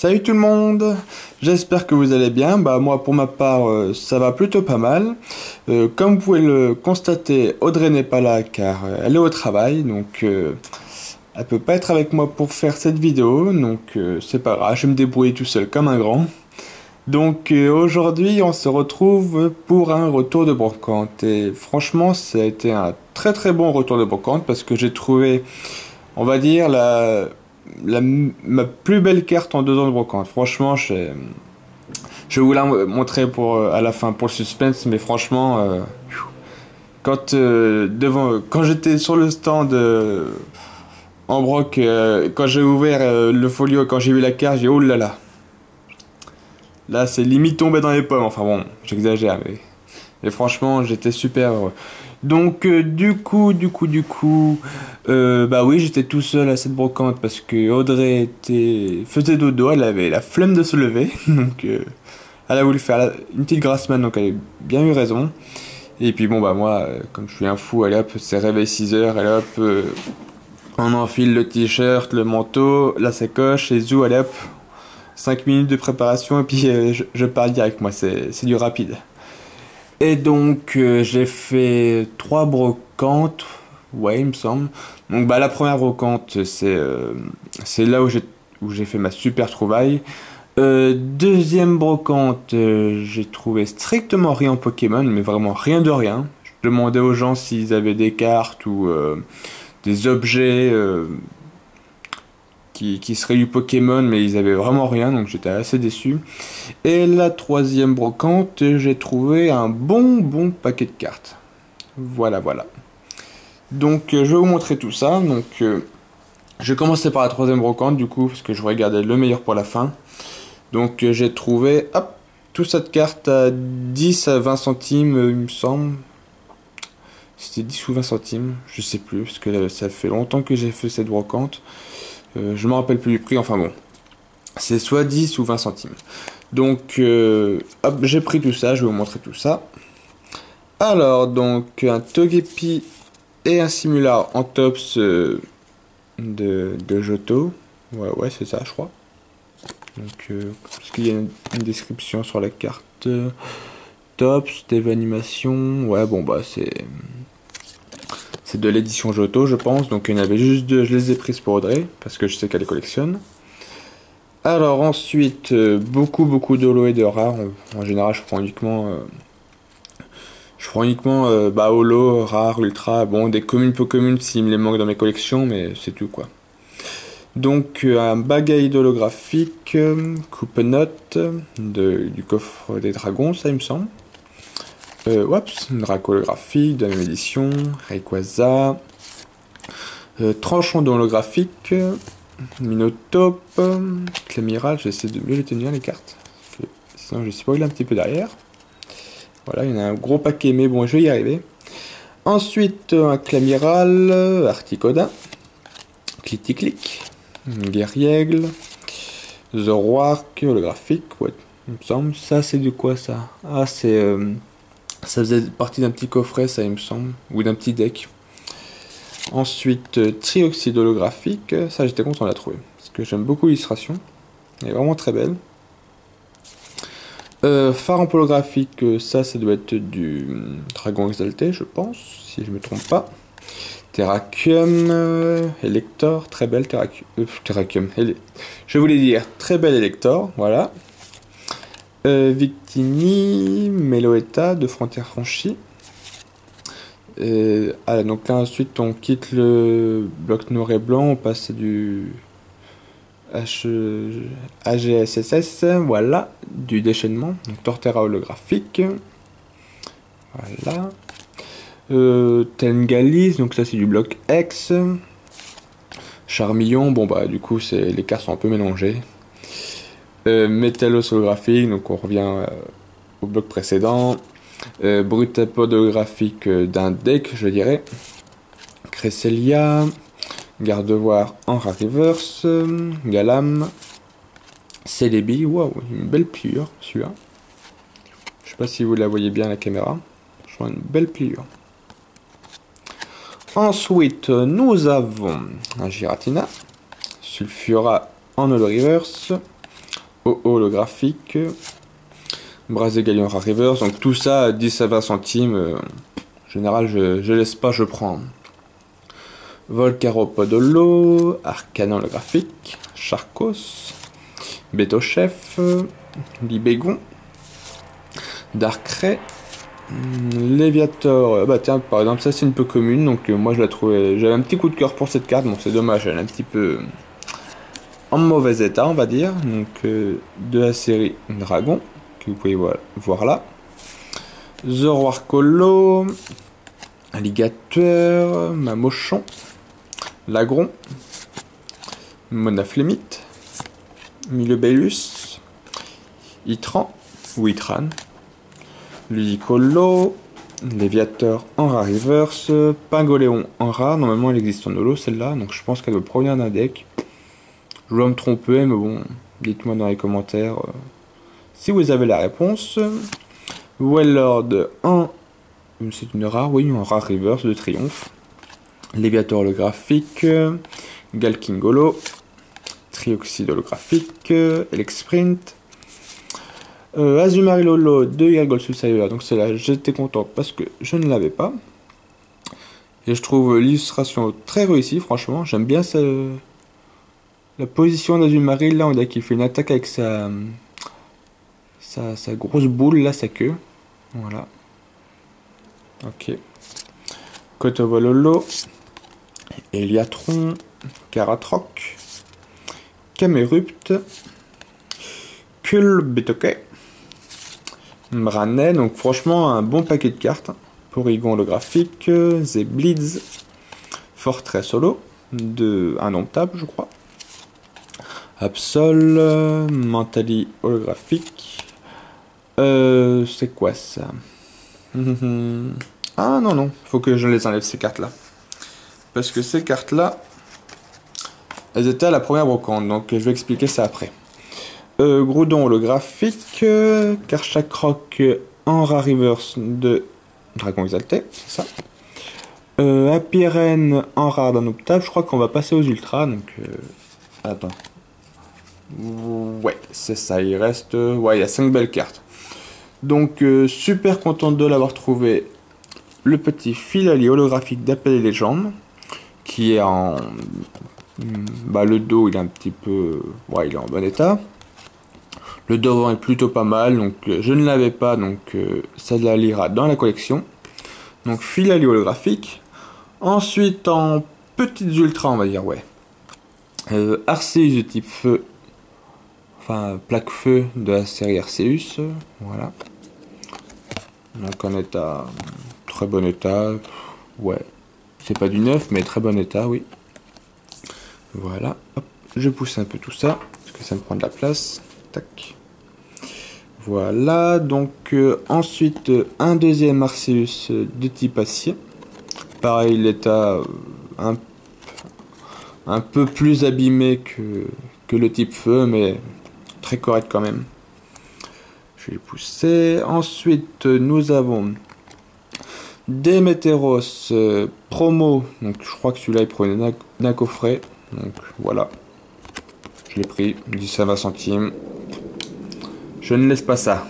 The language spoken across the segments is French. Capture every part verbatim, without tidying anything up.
Salut tout le monde, j'espère que vous allez bien. Bah moi pour ma part euh, ça va plutôt pas mal. Euh, comme vous pouvez le constater, Audrey n'est pas là car euh, elle est au travail, donc euh, elle peut pas être avec moi pour faire cette vidéo, donc euh, c'est pas grave, je vais me débrouiller tout seul comme un grand. Donc euh, aujourd'hui on se retrouve pour un retour de brocante et franchement ça a été un très très bon retour de brocante parce que j'ai trouvé, on va dire, la la, ma plus belle carte en deux ans de brocante. Franchement, je, je vais vous la montrer pour, euh, à la fin pour le suspense, mais franchement, euh, quand, euh, devant, quand j'étais sur le stand euh, en broc, euh, quand j'ai ouvert euh, le folio, quand j'ai vu la carte, j'ai dit oh là là. Là, c'est limite tombé dans les pommes. Enfin bon, j'exagère, mais, mais franchement, j'étais super heureux. Donc euh, du coup, du coup, du coup, euh, bah oui, j'étais tout seul à cette brocante parce que Audrey était faisait dodo, elle avait la flemme de se lever, donc euh, elle a voulu faire la- une petite grasse mat, donc elle a bien eu raison. Et puis bon bah moi, euh, comme je suis un fou, allez hop, c'est réveil six heures, allez hop, euh, on enfile le t-shirt, le manteau, la sacoche et zou, allez hop, cinq minutes de préparation et puis euh, je, je pars direct, moi c'est c'est du rapide. Et donc euh, j'ai fait trois brocantes, ouais il me semble. Donc bah la première brocante c'est euh, c'est là où j'ai où j'ai fait ma super trouvaille. Euh, deuxième brocante, euh, j'ai trouvé strictement rien en Pokémon, mais vraiment rien de rien. Je demandais aux gens s'ils avaient des cartes ou euh, des objets euh, qui, qui seraient du Pokémon, mais ils avaient vraiment rien, donc j'étais assez déçu. Et la troisième brocante, j'ai trouvé un bon bon paquet de cartes. Voilà, voilà. Donc euh, je vais vous montrer tout ça. Donc euh, je vais commencer par la troisième brocante du coup, parce que je regardais le meilleur pour la fin. Donc euh, j'ai trouvé, hop, toute cette carte à dix à vingt centimes, euh, il me semble. C'était dix ou vingt centimes, je sais plus, parce que euh, ça fait longtemps que j'ai fait cette brocante. Euh, je me rappelle plus du prix, enfin bon. C'est soit dix ou vingt centimes. Donc, euh, hop, j'ai pris tout ça, je vais vous montrer tout ça. Alors, donc, un Togepi et un Simular en tops euh, de, de Johto. Ouais, ouais, c'est ça, je crois. Donc, euh, parce qu'il y a une, une description sur la carte. Euh, tops, Dev Animation. Ouais, bon, bah, c'est. C'est de l'édition Johto, je pense. Donc, il y en avait juste deux. Je les ai prises pour Audrey, parce que je sais qu'elle les collectionne. Alors ensuite, euh, beaucoup beaucoup d'holo et de rares. En, en général, je prends uniquement, euh, je prends uniquement euh, bah, holo, rare, ultra. Bon, des communes peu communes s'il me les manque dans mes collections, mais c'est tout quoi. Donc euh, un bagaille holographique, euh, coupe-note de, du coffre des dragons, ça il me semble. Euh, oups, une drac holographique de la même édition, Rayquaza, euh, tranchant holographique. Minotape, Clamiral, j'essaie de mieux les tenir les cartes. Sinon je spoil un petit peu derrière. Voilà, il y en a un gros paquet, mais bon, je vais y arriver. Ensuite, un Clamiral, Articodin, Clitic-Clic, Guerriègle, Zoroark, holographique, ouais, il me semble. Ça, c'est de quoi ça? Ah, c'est. Euh, ça faisait partie d'un petit coffret, ça, il me semble, ou d'un petit deck. Ensuite, euh, trioxyde holographique, ça j'étais content de la trouver, parce que j'aime beaucoup l'illustration, elle est vraiment très belle. Euh, phare en holographique, ça, ça doit être du dragon exalté, je pense, si je me trompe pas. Terrakium, euh, Elector, très belle Terrakium, euh, Terrakium, ele... je voulais dire très belle Elector, voilà. Euh, Victini, Meloetta, de frontières franchies. Et, ah, donc là ensuite on quitte le bloc noir et blanc, on passe à du H... A G S S S, voilà, du déchaînement, donc Torterra holographique, voilà, euh, Tengalis, donc ça c'est du bloc X, Charmillon, bon bah du coup c'est les cartes sont un peu mélangées, euh, Métallos holographique, donc on revient euh, au bloc précédent. Euh, Brutapod holographique euh, d'un deck, je dirais. Cresselia, Gardevoir en rare reverse, euh, Galam, Celebi, waouh, une belle pliure, celui-là. Je sais pas si vous la voyez bien à la caméra. Je vois une belle pliure. Ensuite, nous avons un Giratina, Sulfura en holo reverse, au holographique. Brasé Galion Rare Reverse. Donc tout ça à dix à vingt centimes. Euh, en général, je, je laisse pas, je prends. Volcaropodolo, Arcana holographique, Charcos, Betochef, Libégon, Darkrai, Léviator. Bah tiens, par exemple, ça c'est une peu commune, donc euh, moi je la trouvais. J'avais un petit coup de cœur pour cette carte, bon c'est dommage, elle est un petit peu en mauvais état, on va dire. Donc euh, de la série Dragon, que vous pouvez voir, voir là. Zoroark-Holo, Alligator, Mamochon, Lagron, Monaflémite, Milebellus, Itran ou Itran, Ludicolo, Léviator en rare reverse, Pingoléon en rare. Normalement elle existe en holo celle-là, donc je pense qu'elle doit provenir d'un deck. Je dois me tromper, mais bon, dites-moi dans les commentaires euh, si vous avez la réponse. Wellord en... c'est une rare, oui, en rare reverse de triomphe. Léviator holographique, Galkingolo, Trioxide holographique, Elexprint, euh, Azumarill de Yargol Sulsaver. Donc celle-là, j'étais content parce que je ne l'avais pas. Et je trouve l'illustration très réussie, franchement. J'aime bien ça, la position d'Azumarill. Là, on dirait qu'il fait une attaque avec sa, sa, sa grosse boule, là, sa queue. Voilà. Ok. Kotovololo, Eliatron, Karatroc, Camerupt, Kulbetoke, Mranet. Donc franchement un bon paquet de cartes. Porygon holographique, Zeblitz, Fortress Holo, de indomptable je crois. Absol, Mentali holographique. Euh, c'est quoi ça? Ah non non, faut que je les enlève ces cartes là. Parce que ces cartes là, elles étaient à la première brocante, donc je vais expliquer ça après. Euh, Groudon holographique, euh, Karchakroc en rare reverse de Dragon Exalté, c'est ça. Euh, Apirène en rare d'indomptable, je crois qu'on va passer aux ultras, donc... Euh... Attends. Ouais, c'est ça, il reste... Ouais, il y a cinq belles cartes. Donc, euh, super content de l'avoir trouvé. Le petit Filali holographique d'Appel et Légende, qui est en... Bah, le dos, il est un petit peu... Ouais, il est en bon état. Le devant est plutôt pas mal, donc euh, je ne l'avais pas, donc euh, ça la lira dans la collection. Donc Filali holographique. Ensuite, en petites ultras, on va dire, ouais. Euh, Arceus de type feu. Enfin, plaque feu de la série Arceus. Voilà. Donc en état... Très bon état. Ouais. C'est pas du neuf, mais très bon état, oui. Voilà. Hop. Je pousse un peu tout ça, parce que ça me prend de la place. Tac. Voilà. Donc, euh, ensuite, euh, un deuxième Arceus de type acier. Pareil, l'état euh, un, un peu plus abîmé que, que le type feu, mais très correct quand même. Je vais le pousser. Ensuite, nous avons Démétéros euh, promo. Donc, je crois que celui-là, il prenait d'un coffret. Donc, voilà. Je l'ai pris. dix à vingt centimes. Je ne laisse pas ça.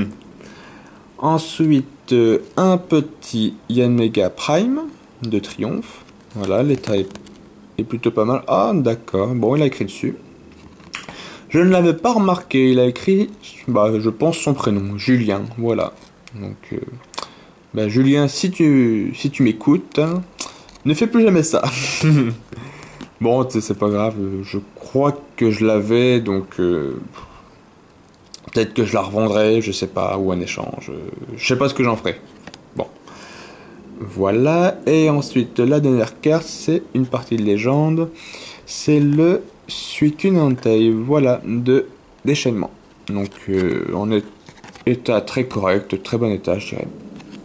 Ensuite, euh, un petit Yanmega Prime de Triomphe. Voilà, l'état est, est plutôt pas mal. Ah, d'accord. Bon, il a écrit dessus. Je ne l'avais pas remarqué. Il a écrit, bah, je pense, son prénom. Julien. Voilà. Donc, euh, bah, Julien, si tu, si tu m'écoutes, hein, ne fais plus jamais ça. Bon, c'est pas grave. Je crois que je l'avais, donc... Euh, peut-être que je la revendrai, je sais pas, ou un échange. Je sais pas ce que j'en ferai. Bon. Voilà. Et ensuite, la dernière carte, c'est une partie de légende. C'est le Suikunantei. Voilà, de déchaînement. Donc, euh, en état très correct, très bon état, je dirais.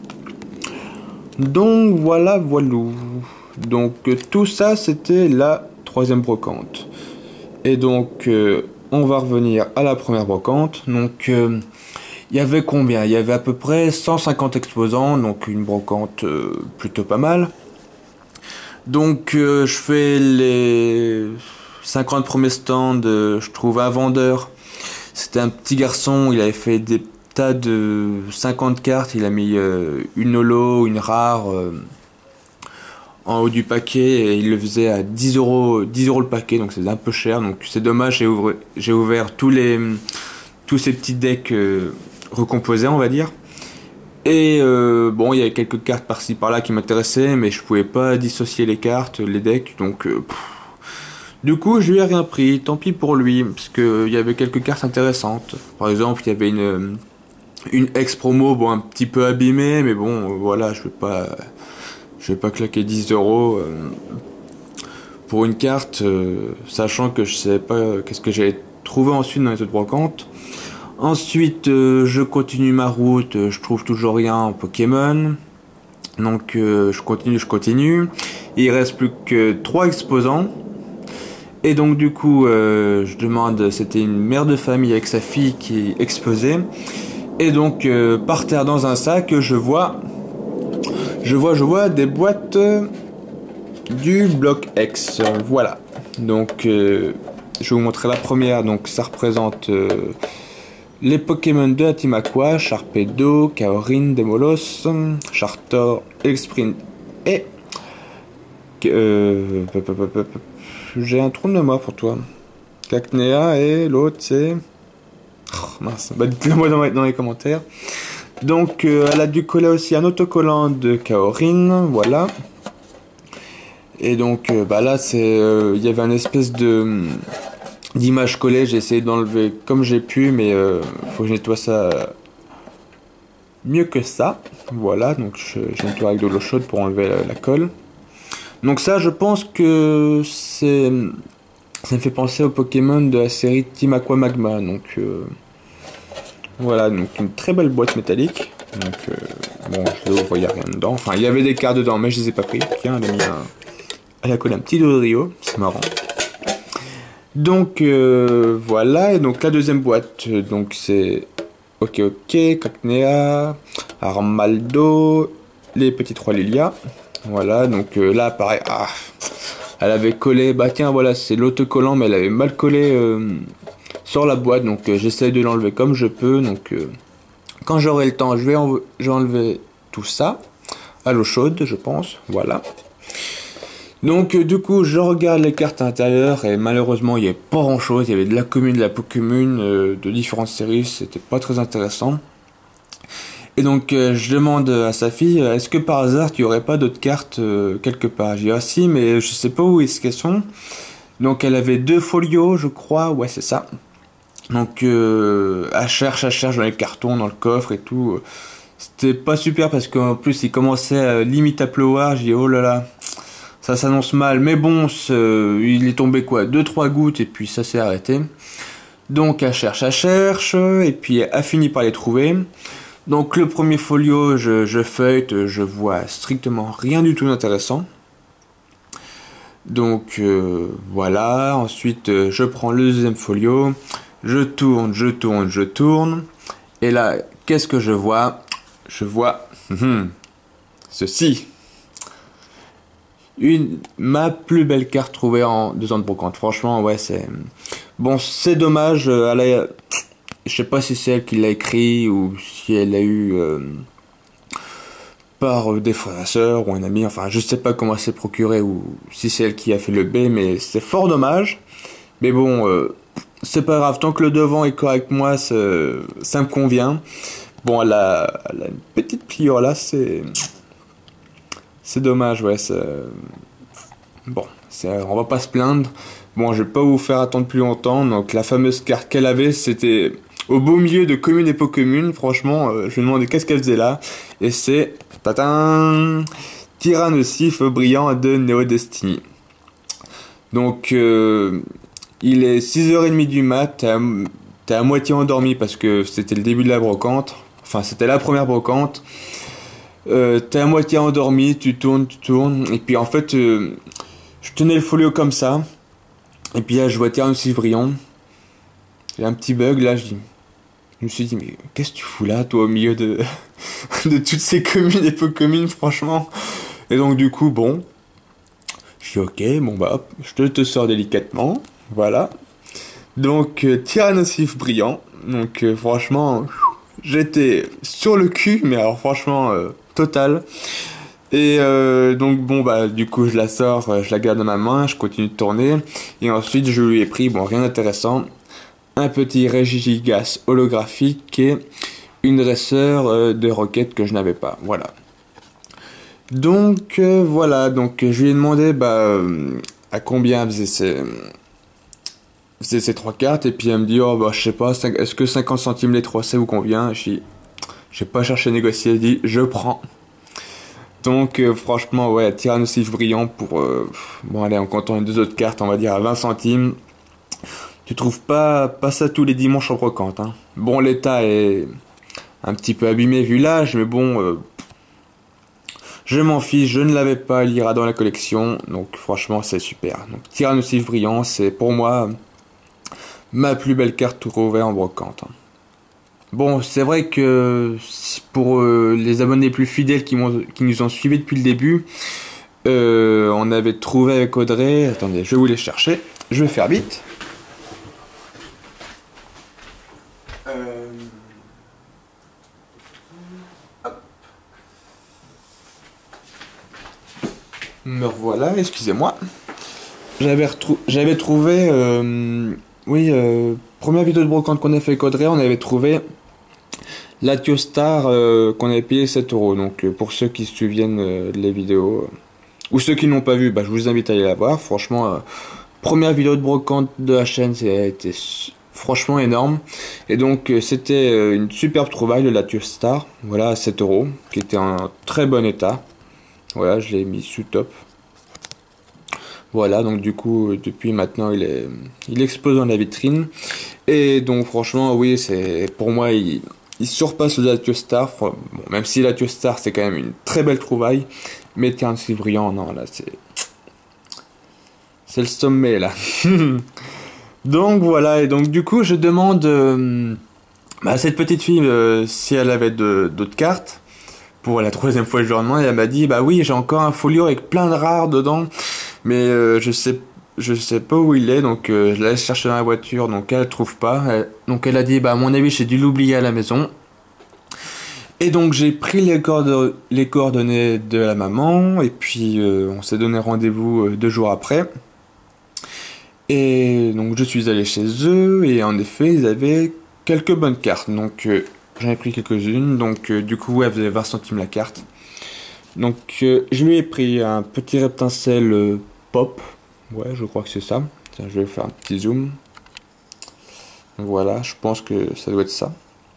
Donc, voilà, voilou. Donc, tout ça, c'était la troisième brocante. Et donc... Euh, on va revenir à la première brocante. Donc, il euh, y avait combien? Il y avait à peu près cent cinquante exposants, donc une brocante euh, plutôt pas mal. Donc, euh, je fais les cinquante premiers stands, euh, je trouve un vendeur. C'était un petit garçon, il avait fait des tas de cinquante cartes, il a mis euh, une holo, une rare euh, en haut du paquet et il le faisait à dix euros, dix euros le paquet, donc c'est un peu cher. Donc c'est dommage, j'ai ouvert, j'ai ouvert tous les tous ces petits decks euh, recomposés, on va dire. Et euh, bon, il y avait quelques cartes par-ci par-là qui m'intéressaient, mais je pouvais pas dissocier les cartes, les decks, donc euh, pff. Du coup, je lui ai rien pris, tant pis pour lui, parce que il y avait quelques cartes intéressantes. Par exemple, il y avait une une ex-promo, bon, un petit peu abîmée, mais bon, voilà, je vais pas je vais pas claquer dix euros euh, pour une carte, euh, sachant que je savais pas euh, qu'est-ce que j'allais trouver ensuite dans les autres brocantes. Ensuite, euh, je continue ma route, euh, je trouve toujours rien en Pokémon. Donc, euh, je continue, je continue. Il reste plus que trois exposants. Et donc, du coup, euh, je demande, c'était une mère de famille avec sa fille qui exposait. Et donc, euh, par terre dans un sac, je vois, je vois, je vois des boîtes euh, du bloc X. Voilà. Donc, euh, je vais vous montrer la première. Donc, ça représente euh, les Pokémon de la Team Aqua, Sharpedo, Kaorin, Demolos, Chartor, Exprint et... Euh, j'ai un trou de mémoire pour toi. Cacnea et l'autre c'est... Oh, mince, bah dites-le moi dans, dans les commentaires. Donc euh, elle a dû coller aussi un autocollant de Kaorin, voilà. Et donc euh, bah là c'est... Il euh, y avait une espèce de... d'image collée, j'ai essayé d'enlever comme j'ai pu, mais euh, faut que je nettoie ça mieux que ça. Voilà, donc je, je nettoie avec de l'eau chaude pour enlever la, la colle. Donc ça, je pense que c'est, ça me fait penser au Pokémon de la série Team Aqua Magma. Donc euh, voilà, donc une très belle boîte métallique. Donc euh, bon, je l'ouvre, il n'y a rien dedans. Enfin, il y avait des cartes dedans, mais je les ai pas pris. Tiens, elle a mis un, elle a collé un petit Dodrio, c'est marrant. Donc euh, voilà, et donc la deuxième boîte, donc c'est ok ok, Cacnea, Armaldo, les petits trois Lilia. Voilà, donc euh, là pareil, ah, elle avait collé, bah tiens voilà, c'est l'autocollant, mais elle avait mal collé euh, sur la boîte, donc euh, j'essaie de l'enlever comme je peux. Donc euh, quand j'aurai le temps, je vais, en, je vais enlever tout ça à l'eau chaude, je pense, voilà. Donc euh, du coup je regarde les cartes intérieures et malheureusement il n'y avait pas grand chose, il y avait de la commune, de la Pokémon, euh, de différentes séries, c'était pas très intéressant. Et donc euh, je demande à sa fille, est-ce que par hasard tu aurais pas d'autres cartes euh, quelque part? J'ai dit ah si, mais je sais pas où est-ce qu'elles sont. Donc elle avait deux folios je crois, ouais c'est ça. Donc euh, elle cherche, elle cherche dans les cartons, dans le coffre et tout. C'était pas super parce qu'en plus il commençait à, limite à pleuvoir, j'ai dit oh là là. Ça s'annonce mal, mais bon, il est tombé quoi, deux trois gouttes et puis ça s'est arrêté. Donc elle cherche, elle cherche, et puis elle a fini par les trouver. Donc le premier folio, je, je feuillete, je vois strictement rien du tout d'intéressant. Donc euh, voilà, ensuite euh, je prends le deuxième folio, je tourne, je tourne, je tourne. Et là, qu'est-ce que je vois? Je vois hum, ceci. Une, ma plus belle carte trouvée en deux ans de brocante. Franchement, ouais, c'est... Bon, c'est dommage. Euh, elle a... Je sais pas si c'est elle qui l'a écrit ou si elle l'a eu euh, par euh, des frères et sœurs ou un ami. Enfin, je sais pas comment elle s'est procurée ou si c'est elle qui a fait le B, mais c'est fort dommage. Mais bon, euh, c'est pas grave. Tant que le devant est correct, moi, ça me convient. Bon, elle a, elle a une petite pliure là, c'est... C'est dommage, ouais, c'est... Bon, on va pas se plaindre. Bon, je vais pas vous faire attendre plus longtemps. Donc, la fameuse carte qu'elle avait, c'était au beau milieu de commune et Pokémon. Franchement, euh, je me demandais qu'est-ce qu'elle faisait là. Et c'est... Tatin, Tyrannosif brillant de Neo Destiny. Donc, euh, il est six heures trente du mat. T'es à, t'es à moitié endormi parce que c'était le début de la brocante. Enfin, c'était la première brocante. Euh, t'es à moitié endormi, tu tournes, tu tournes, et puis en fait, euh, je tenais le folio comme ça, et puis là, je vois Tyrannosif brillant, j'ai un petit bug, là, je, dis, je me suis dit, mais qu'est-ce que tu fous là, toi, au milieu de, de toutes ces communes et peu communes, franchement. Et donc, du coup, bon, je dis, ok, bon bah, hop, je te, te sors délicatement, voilà. Donc, euh, Tyrannosif brillant, Donc euh, franchement, j'étais sur le cul, mais alors franchement, euh, total. Et euh, donc bon bah du coup je la sors, euh, je la garde dans ma main, je continue de tourner. Et ensuite je lui ai pris, bon rien d'intéressant, un petit Regigigas holographique et une dresseur euh, de roquettes que je n'avais pas. Voilà. Donc euh, voilà, donc je lui ai demandé bah, euh, à combien faisaient ces, faisaient ces trois cartes. Et puis elle me dit, oh bah je sais pas, est-ce que cinquante centimes les trois ça vous convient? Je dis, j'ai pas cherché à négocier, elle dit, je prends. Donc euh, franchement ouais, Tyrannosif brillant pour, euh, bon allez en comptant les deux autres cartes, on va dire à vingt centimes. Tu trouves pas, pas ça tous les dimanches en brocante, hein. Bon, l'état est un petit peu abîmé vu l'âge, mais bon, euh, je m'en fiche, je ne l'avais pas, il ira dans la collection, donc franchement c'est super. Donc Tyrannosif brillant, c'est pour moi ma plus belle carte trouvée en brocante, hein. Bon, c'est vrai que pour euh, les abonnés plus fidèles qui, qui nous ont suivis depuis le début, euh, on avait trouvé avec Audrey, attendez, je vais vous les chercher, je vais faire vite. Euh... Me revoilà, excusez-moi. J'avais j'avais trouvé, euh, oui, euh, première vidéo de brocante qu'on a fait avec Audrey, on avait trouvé la Tiostar euh, qu'on avait payé sept euros. Donc euh, pour ceux qui se souviennent euh, les vidéos, euh, ou ceux qui n'ont pas vu, bah, je vous invite à aller la voir. Franchement, euh, première vidéo de brocante de la chaîne, c'était franchement énorme. Et donc euh, c'était euh, une superbe trouvaille de la Tiostar, voilà, à sept euros, qui était en très bon état. Voilà, je l'ai mis sous top. Voilà, donc du coup, depuis maintenant, il est, il explose dans la vitrine. Et donc, franchement, oui, c'est pour moi, il, il surpasse le Latiostar. Bon, même si la Latiostar, c'est quand même une très belle trouvaille. Mais Tyrannosif brillant, non, là, c'est. C'est le sommet, là. Donc, voilà, et donc, du coup, je demande euh, à cette petite fille euh, si elle avait d'autres cartes. Pour la troisième fois le jour et elle m'a dit, bah oui, j'ai encore un folio avec plein de rares dedans. Mais euh, je sais je sais pas où il est, donc euh, je la laisse chercher dans la voiture, donc elle trouve pas. Elle, donc elle a dit, bah à mon avis j'ai dû l'oublier à la maison. Et donc j'ai pris les, coord les coordonnées de la maman, et puis euh, on s'est donné rendez-vous euh, deux jours après. Et donc je suis allé chez eux, et en effet ils avaient quelques bonnes cartes, donc euh, j'en ai pris quelques-unes, donc euh, du coup elle faisait vingt centimes la carte. Donc euh, je lui ai pris un petit reptincelle euh, pop. Ouais, je crois que c'est ça. Tiens, je vais faire un petit zoom. Voilà, je pense que ça doit être ça.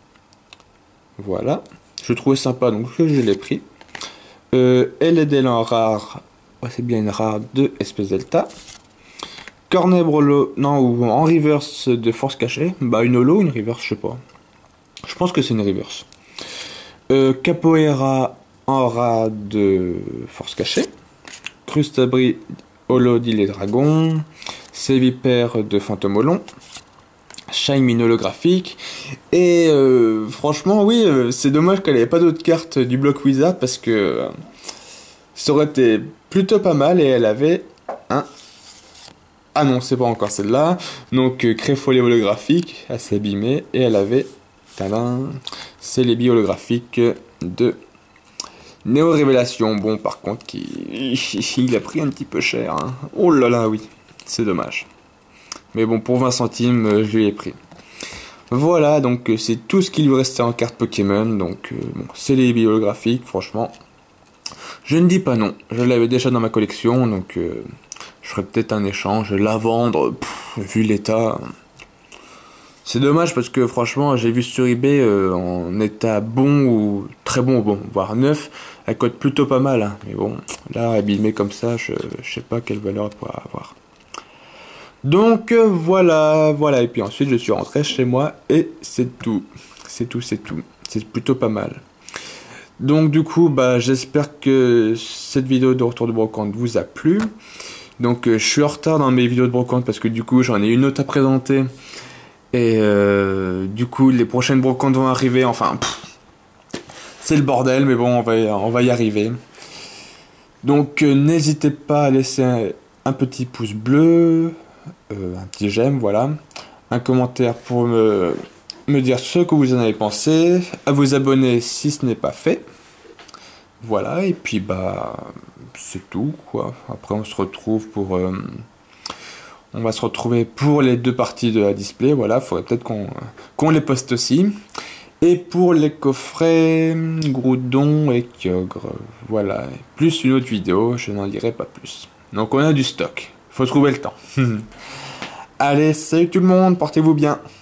Voilà. Je trouvais sympa, donc je l'ai pris. Euh, L E D en rare. Ouais, c'est bien une rare de espèce delta. Cornet Brolo. Non, ou en reverse de force cachée. Bah, une holo ou une reverse, je sais pas. Je pense que c'est une reverse. Euh, Capoeira en rare de force cachée. Crustabri holo d'île et dragon. Sévipère de fantôme Shine mine holographique. Et euh, franchement, oui, euh, c'est dommage qu'elle n'avait pas d'autres cartes du bloc Wizard parce que euh, ça aurait été plutôt pas mal. Et elle avait un. Ah non, c'est pas encore celle-là. Donc, euh, Créfolie holographique, assez abîmée. Et elle avait. Tadam, c'est les billes holographiques de Néo Révélation. Bon, par contre, il, il a pris un petit peu cher, hein. Oh là là, oui, c'est dommage. Mais bon, pour vingt centimes, je lui ai pris. Voilà, donc c'est tout ce qui lui restait en carte Pokémon. Donc, euh, bon, c'est les billes holographiques, franchement. Je ne dis pas non. Je l'avais déjà dans ma collection, donc euh, je ferais peut-être un échange. La vendre, pff, vu l'état. C'est dommage parce que franchement, j'ai vu sur eBay euh, en état bon ou très bon, bon, voire neuf. Elle cote plutôt pas mal, hein. Mais bon, là, abîmée comme ça, je, je sais pas quelle valeur elle pourra avoir. Donc euh, voilà, voilà, et puis ensuite je suis rentré chez moi et c'est tout, c'est tout, c'est tout, c'est plutôt pas mal. Donc du coup, bah j'espère que cette vidéo de retour de brocante vous a plu. Donc euh, je suis en retard dans mes vidéos de brocante parce que du coup j'en ai une autre à présenter. Et euh, du coup les prochaines brocantes vont arriver, enfin c'est le bordel, mais bon on va, on va y arriver. Donc euh, n'hésitez pas à laisser un, un petit pouce bleu. Euh, un petit j'aime, voilà, un commentaire pour me, me dire ce que vous en avez pensé, à vous abonner si ce n'est pas fait. Voilà, et puis bah c'est tout quoi. Après on se retrouve pour euh, on va se retrouver pour les deux parties de la display. Voilà, faudrait peut-être qu'on qu'on les poste aussi. Et pour les coffrets Groudon et Kyogre, voilà, plus une autre vidéo, je n'en dirai pas plus. Donc on a du stock, faut trouver le temps. Allez, salut tout le monde, portez-vous bien.